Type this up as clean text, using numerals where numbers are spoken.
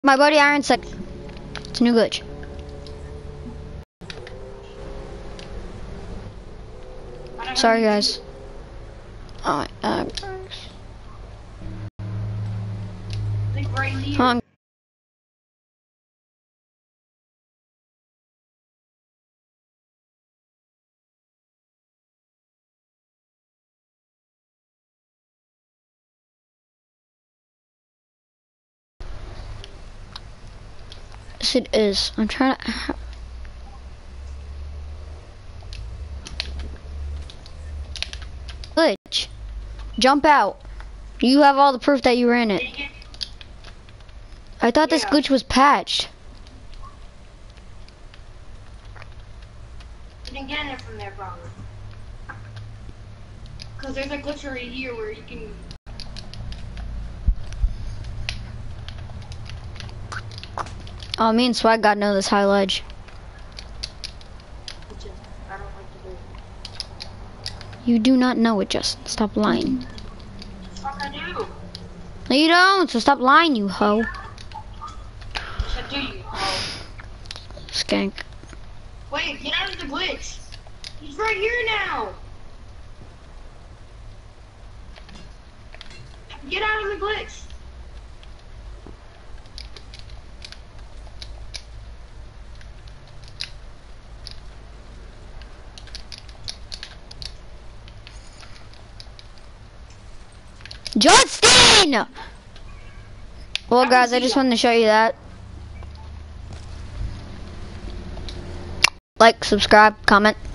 My buddy Iron said it's a new glitch. Sorry guys. Oh, Right here. hold on. Yes, it is. I'm trying to. Glitch. Jump out. You have all the proof that you ran it. I thought this glitch was patched. You didn't get it from there, probably. Because there's a glitch right here where you can. Oh, me and Swag got to know this high ledge. I don't like to do it. You do not know it, Justin. Stop lying. Fuck, I do. No, you don't. So stop lying, you hoe. Yes, I do, you hoe. Skank. Wait, get out of the glitch. He's right here now. Get out of the glitch. Justin! Well, guys, I just wanted to show you that. Like, subscribe, comment.